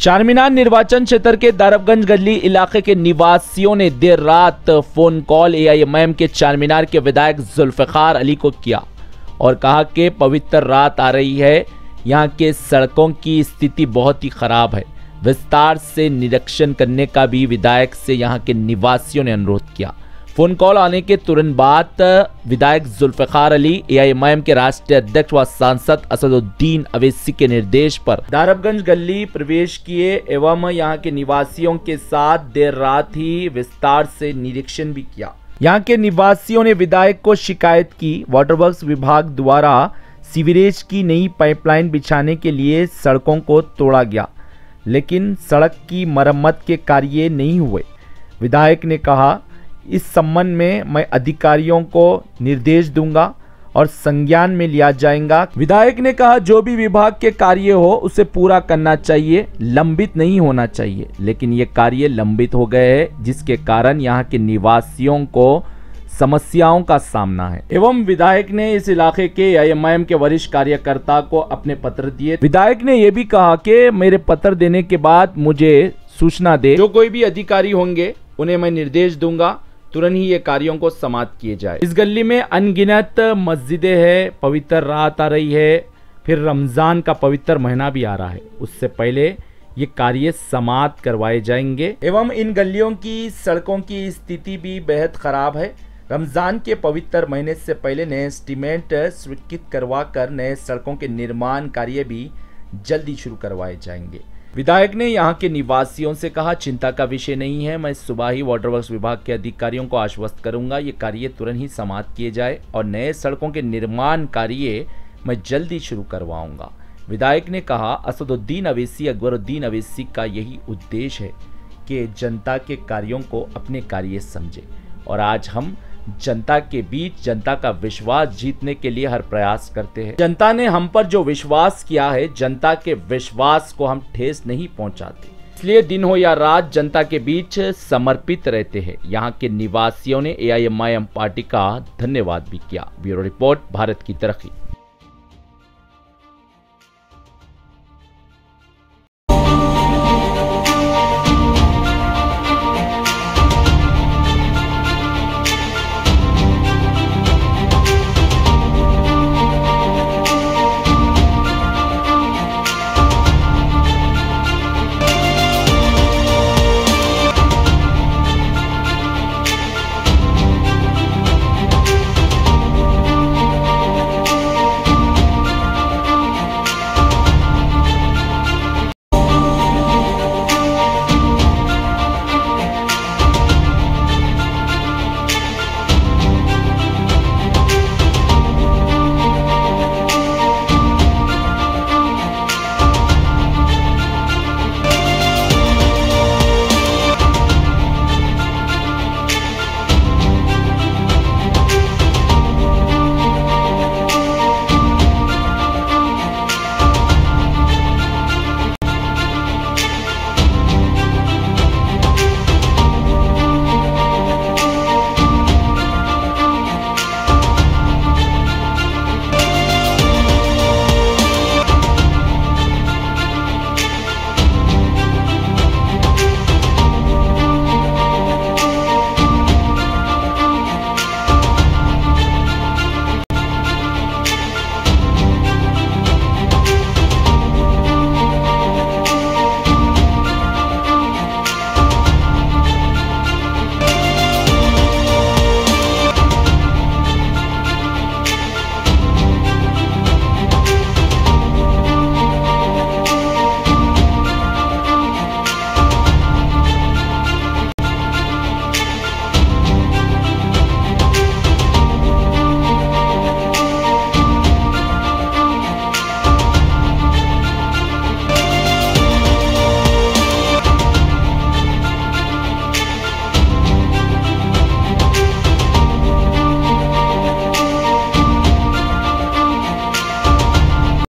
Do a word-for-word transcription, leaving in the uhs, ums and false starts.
चारमीनार निर्वाचन क्षेत्र के दारबगंज गली इलाके के निवासियों ने देर रात फोन कॉल एआईएमआईएम के चारमीनार के विधायक जुल्फिकार अली को किया और कहा कि पवित्र रात आ रही है, यहां के सड़कों की स्थिति बहुत ही खराब है, विस्तार से निरीक्षण करने का भी विधायक से यहां के निवासियों ने अनुरोध किया। फोन कॉल आने के तुरंत बाद विधायक जुल्फिकार अली एआईएमआईएम के राष्ट्रीय अध्यक्ष व सांसद असदुद्दीन अवैसी के निर्देश पर दारबगंज गली प्रवेश किए एवं यहां के निवासियों के साथ देर रात ही विस्तार से निरीक्षण भी किया। यहां के निवासियों ने विधायक को शिकायत की, वाटर वर्क्स विभाग द्वारा सीवरेज की नई पाइपलाइन बिछाने के लिए सड़कों को तोड़ा गया, लेकिन सड़क की मरम्मत के कार्य नहीं हुए। विधायक ने कहा, इस संबंध में मैं अधिकारियों को निर्देश दूंगा और संज्ञान में लिया जाएगा। विधायक ने कहा, जो भी विभाग के कार्य हो उसे पूरा करना चाहिए, लंबित नहीं होना चाहिए, लेकिन ये कार्य लंबित हो गए हैं जिसके कारण यहाँ के निवासियों को समस्याओं का सामना है। एवं विधायक ने इस इलाके के एआईएमआईएम के वरिष्ठ कार्यकर्ता को अपने पत्र दिए। विधायक ने यह भी कहा कि मेरे पत्र देने के बाद मुझे सूचना दे, जो कोई भी अधिकारी होंगे उन्हें मैं निर्देश दूंगा, तुरंत ही ये कार्यों को समाप्त किए जाए। इस गली में अनगिनत मस्जिदें हैं, पवित्र रात आ रही है, फिर रमजान का पवित्र महीना भी आ रहा है, उससे पहले ये कार्य समाप्त करवाए जाएंगे। एवं इन गलियों की सड़कों की स्थिति भी बेहद खराब है। रमजान के पवित्र महीने से पहले नए एस्टीमेट स्वीकृत करवा कर नए सड़कों के निर्माण कार्य भी जल्दी शुरू करवाए जाएंगे। विधायक ने यहां के निवासियों से कहा, चिंता का विषय नहीं है, मैं सुबह ही वाटर वर्क्स विभाग के अधिकारियों को आश्वस्त करूंगा, ये कार्य तुरंत ही समाप्त किए जाए और नए सड़कों के निर्माण कार्य मैं जल्दी शुरू करवाऊंगा। विधायक ने कहा, असदुद्दीन अवैसी अकबरुद्दीन अवैसी का यही उद्देश्य है कि जनता के कार्यों को अपने कार्य समझे और आज हम जनता के बीच जनता का विश्वास जीतने के लिए हर प्रयास करते हैं। जनता ने हम पर जो विश्वास किया है, जनता के विश्वास को हम ठेस नहीं पहुंचाते, इसलिए दिन हो या रात जनता के बीच समर्पित रहते हैं। यहाँ के निवासियों ने एआईएमआईएम पार्टी का धन्यवाद भी किया। ब्यूरो रिपोर्ट, भारत की तरक्की।